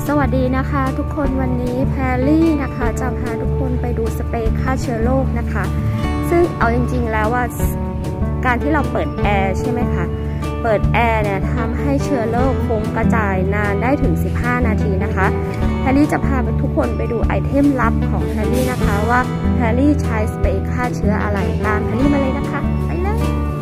สวัสดีนะคะทุกคนวันนี้แพรลี่นะคะจะพาทุกคนไปดูสเปรย์ฆ่าเชื้อโรคนะคะซึ่งเอาจริงๆแล้วว่าการที่เราเปิดแอร์ใช่ไหมคะเปิดแอร์เนี่ยทำให้เชื้อโรคฟุ้งกระจายนานได้ถึง15นาทีนะคะแพรลี่จะพาทุกคนไปดูไอเทมลับของแพรลี่นะคะว่าแพรลี่ใช้สเปรย์ฆ่าเชื้ออะไรตามแพรลี่มาเลยนะคะไปเลย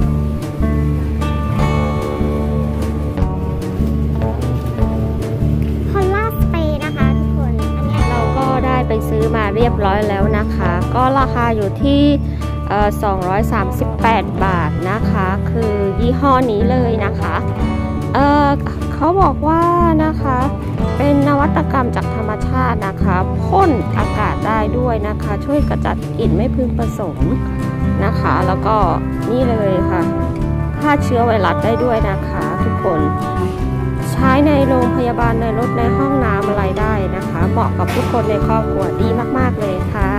ไปซื้อมาเรียบร้อยแล้วนะคะก็ราคาอยู่ที่238 บาทนะคะคือยี่ห้อนี้เลยนะคะเขาบอกว่านะคะเป็นนวัตกรรมจากธรรมชาตินะคะพ่นอากาศได้ด้วยนะคะช่วยกระจัดกลิ่นไม่พึงประสงค์นะคะแล้วก็นี่เลยค่ะฆ่าเชื้อไวรัสได้ด้วยนะคะทุกคนใช้ในโรงพยาบาลในรถในห้องน้ำอะไรได้นะคะเหมาะกับทุกคนในครอบครัวดีมากๆเลยค่ะ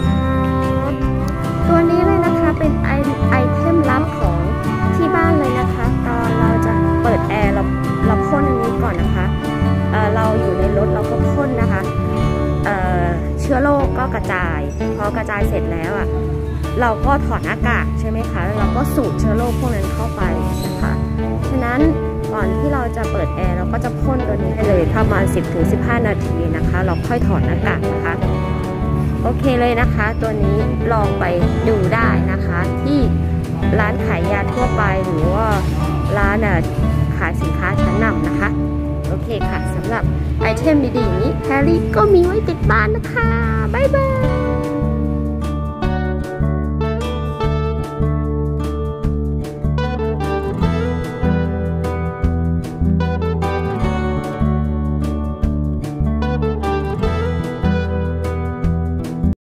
ตัวนี้เลยนะคะเป็นไอเทมลับของที่บ้านเลยนะคะตอนเราจะเปิดแอร์เราพ่นอันนี้ก่อนนะคะเราอยู่ในรถเราก็พ่นนะคะเชื้อโรคก็กระจายพอกระจายเสร็จแล้วอ่ะเราก็ถอดหน้ากากใช่ไหมคะแล้วเราก็สูดเชื้อโรคพวกนั้นเข้าไปนะคะฉะนั้นก่อนที่เราจะเปิดแอร์เราก็จะพ่นตัวนี้ให้เลยประมาณ 10-15 นาทีนะคะเราค่อยถอดหน้ากากนะคะโอเคเลยนะคะตัวนี้ลองไปดูได้นะคะที่ร้านขายยาทั่วไปหรือว่าร้านขายสินค้าชั้นนำนะคะโอเคค่ะสำหรับไอเทมดีๆนี้แฮร์รี่ก็มีไว้ติดบ้านนะคะบ๊ายบาย